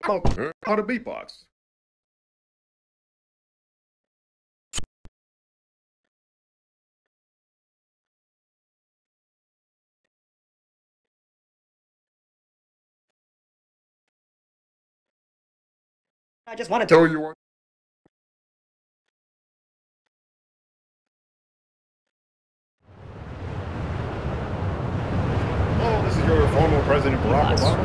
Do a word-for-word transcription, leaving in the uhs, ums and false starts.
How, how to beatbox. I just wanted to Tell you what. Oh, this is your former President Barack Obama.